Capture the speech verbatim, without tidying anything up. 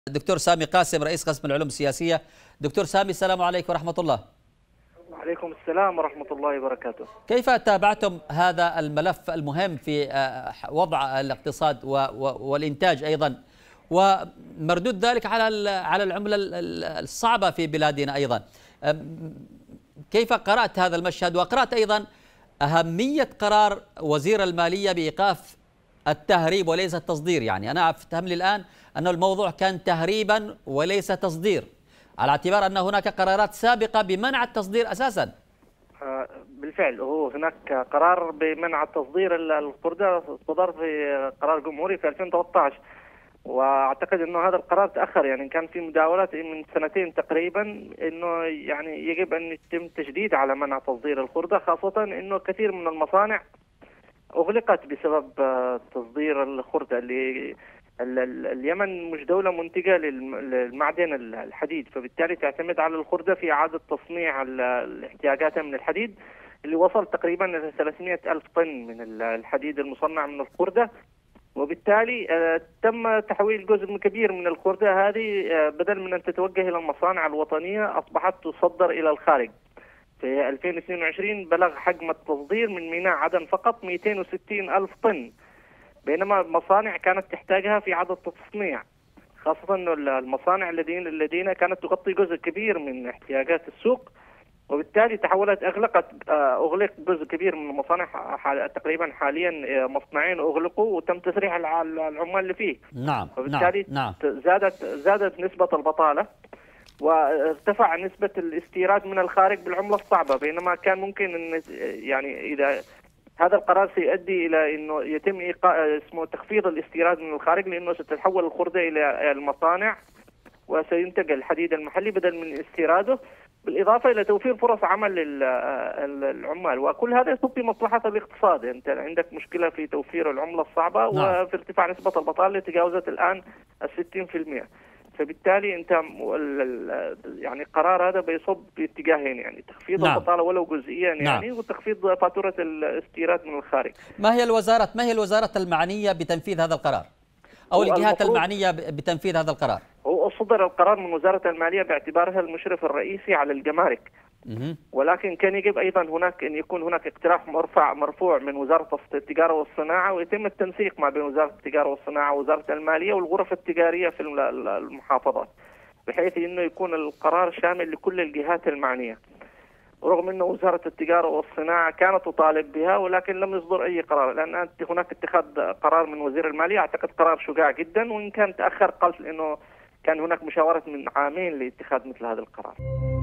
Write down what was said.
الدكتور سامي قاسم رئيس قسم العلوم السياسية. دكتور سامي، السلام عليكم ورحمة الله. وعليكم السلام ورحمة الله وبركاته. كيف تابعتم هذا الملف المهم في وضع الاقتصاد والإنتاج أيضا، ومردود ذلك على على العملة الصعبة في بلادنا أيضا؟ كيف قرأت هذا المشهد، وقرأت أيضا أهمية قرار وزير المالية بإيقاف التهريب وليس التصدير؟ يعني أنا أفتهم لي الآن أن الموضوع كان تهريبا وليس تصدير، على اعتبار أن هناك قرارات سابقة بمنع التصدير أساسا. بالفعل هو هناك قرار بمنع التصدير الخردة صدر في قرار جمهوري في ألفين وثلاثة عشر، واعتقد انه هذا القرار تاخر. يعني كان في مداولات من سنتين تقريبا انه يعني يجب ان يتم تشديد على منع تصدير الخردة، خاصة انه كثير من المصانع اغلقت بسبب تصدير الخردة. اللي اليمن مش دولة منتجة للمعدن الحديد، فبالتالي تعتمد على الخردة في إعادة تصنيع احتياجاتها من الحديد، اللي وصل تقريبا إلى ثلاثمئة ألف طن من الحديد المصنع من الخردة. وبالتالي تم تحويل جزء كبير من الخردة هذه، بدل من أن تتوجه إلى المصانع الوطنية أصبحت تصدر إلى الخارج. في ألفين واثنين وعشرين بلغ حجم التصدير من ميناء عدن فقط مئتين وستين ألف طن، بينما المصانع كانت تحتاجها في إعادة التصنيع، خاصة أن المصانع الذين الذين كانت تغطي جزء كبير من احتياجات السوق. وبالتالي تحولت أغلقت أغلق جزء كبير من المصانع، تقريبا حاليا مصنعين أغلقوا وتم تسريح العمال اللي فيه. نعم. وبالتالي نعم. زادت زادت نسبة البطالة، وارتفع نسبة الاستيراد من الخارج بالعملة الصعبة، بينما كان ممكن أن يعني إذا هذا القرار سيؤدي إلى أنه يتم إيقاع اسمه تخفيض الاستيراد من الخارج، لأنه ستتحول الخردة إلى المصانع وسينتج الحديد المحلي بدل من استيراده، بالإضافة إلى توفير فرص عمل للعمال، وكل هذا يصب في مصلحة الاقتصاد. أنت عندك مشكلة في توفير العملة الصعبة وفي ارتفاع نسبة البطالة اللي تجاوزت الآن الستين في المئة. فبالتالي انت يعني القرار هذا بيصب باتجاهين، يعني تخفيض نعم. البطاله ولو جزئيا يعني نعم. وتخفيض فاتوره الاستيراد من الخارج. ما هي الوزارات ما هي الوزارات المعنيه بتنفيذ هذا القرار، او الجهات المعنيه بتنفيذ هذا القرار؟ هو صدر القرار من وزاره الماليه باعتبارها المشرف الرئيسي على الجمارك، ولكن كان يجب ايضا هناك ان يكون هناك اقتراح مرفع مرفوع من وزاره التجاره والصناعه، ويتم التنسيق ما بين وزاره التجاره والصناعه ووزاره الماليه والغرف التجاريه في المحافظات، بحيث انه يكون القرار شامل لكل الجهات المعنيه. رغم انه وزاره التجاره والصناعه كانت تطالب بها، ولكن لم يصدر اي قرار، لان هناك اتخاذ قرار من وزير الماليه اعتقد قرار شجاع جدا، وان كان تاخر قلت لانه كان هناك مشاوره من عامين لاتخاذ مثل هذا القرار.